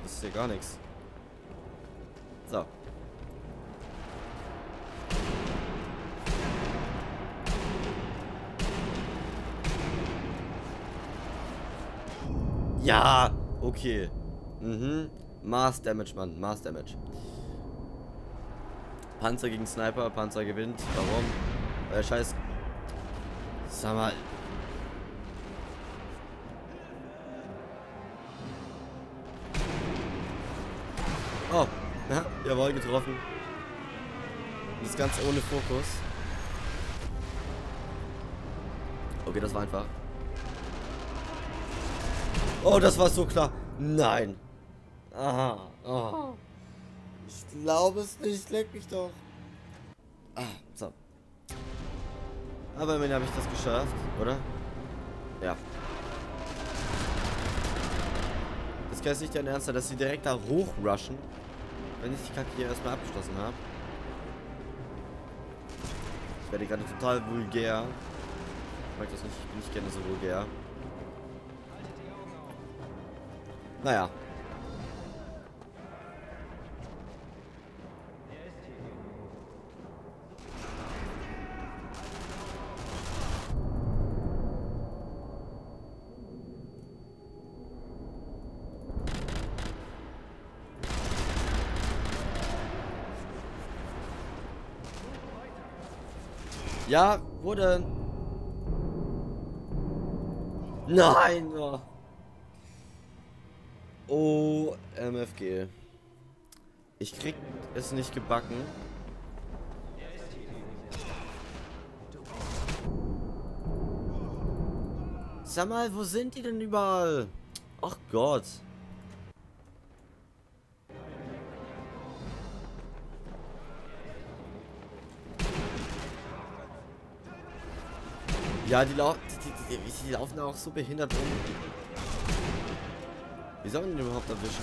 Das ist ja gar nichts. So. Ja, okay. Mhm. Mass Damage, Mann. Mass Damage. Panzer gegen Sniper. Panzer gewinnt. Warum? Scheiß. Sag mal. Oh. Ja, jawohl, getroffen. Das Ganze ohne Fokus. Okay, das war einfach. Oh, das war so klar. Nein. Aha. Oh. Ich glaube es nicht. Leck mich doch. Ah, so. Aber immerhin habe ich das geschafft, oder? Ja. Das kann jetzt nicht dein Ernst sein, dass sie direkt da hochrushen, wenn ich die Kacke hier erstmal abgeschlossen habe. Ich werde gerade total vulgär. Ich mag das nicht, ich bin nicht gerne so vulgär. Naja. Ja, wo denn? Nein! Oh, MFG. Ich krieg es nicht gebacken. Sag mal, wo sind die denn überall? Ach Gott. Ja, die laufen auch so behindert rum. Wie soll man den überhaupt erwischen?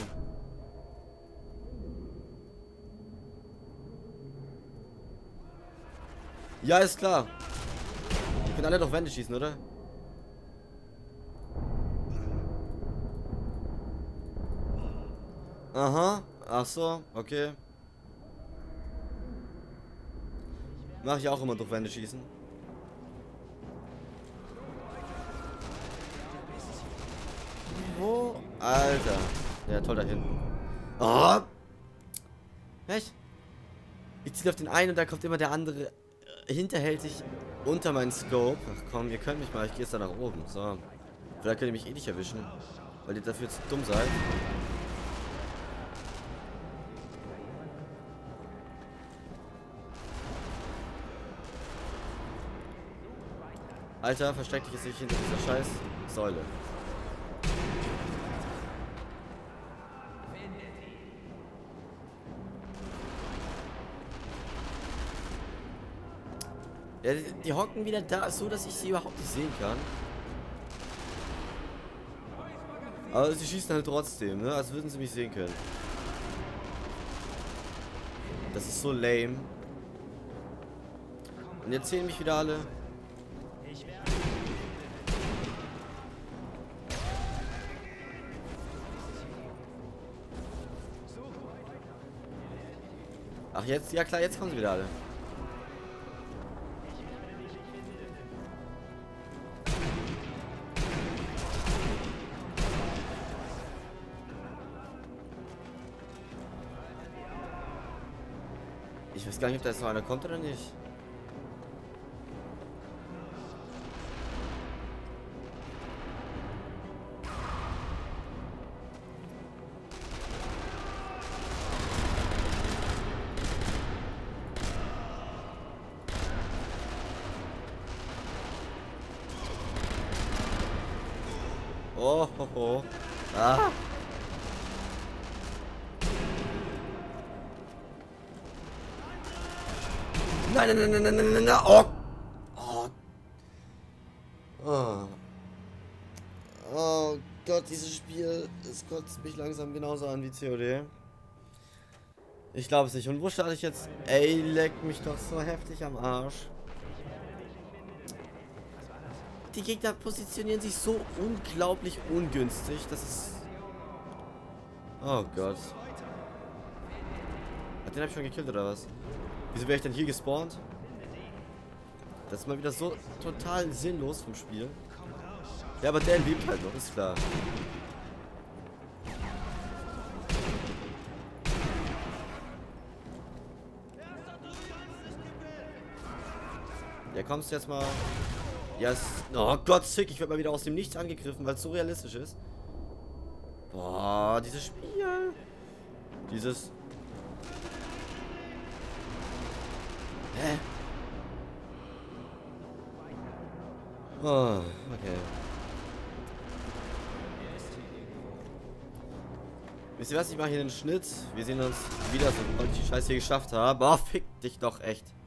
Ja, ist klar. Die können alle doch Wände schießen, oder? Aha. Ach so, okay. Mach ich auch immer durch Wände schießen. Wo? Alter. Ja, toll da hinten. Oh. Echt? Ich ziehe auf den einen und dann kommt immer der andere hinterhältig unter meinen Scope. Ach komm, ihr könnt mich mal. Ich gehe jetzt da nach oben. So. Vielleicht könnt ihr mich eh nicht erwischen. Weil ihr dafür zu dumm seid. Alter, versteck dich jetzt nicht hinter dieser scheiß Säule. Ja, die hocken wieder da, so dass ich sie überhaupt nicht sehen kann. Aber sie schießen halt trotzdem, ne? Als würden sie mich sehen können. Das ist so lame. Und jetzt sehen mich wieder alle. Ach jetzt, ja klar, jetzt kommen sie wieder alle. Ich weiß gar nicht, ob da jetzt noch einer kommt oder nicht. Oh, ho, ho. Ah. Nein, nein, nein, nein, nein, nein, nein, oh. Oh. Oh. Oh Gott, dieses Spiel, es kotzt mich langsam genauso an wie COD. Ich glaube es nicht. Und wo starte ich jetzt? Ey, leck mich doch so heftig am Arsch. Die Gegner positionieren sich so unglaublich ungünstig. Das ist... Oh Gott. Den hab ich schon gekillt, oder was? Wieso wäre ich denn hier gespawnt? Das ist mal wieder so total sinnlos vom Spiel. Ja, aber der lebt halt noch, ist klar. Ja, kommst du jetzt mal... Ja, yes. Oh Gott, sick, ich werde mal wieder aus dem Nichts angegriffen, weil es so realistisch ist. Boah, dieses Spiel. Dieses... Hä? Oh, okay. Wisst ihr was? Ich mache hier den Schnitt. Wir sehen uns wieder, sobald ich die Scheiße hier geschafft habe. Boah, fick dich doch echt.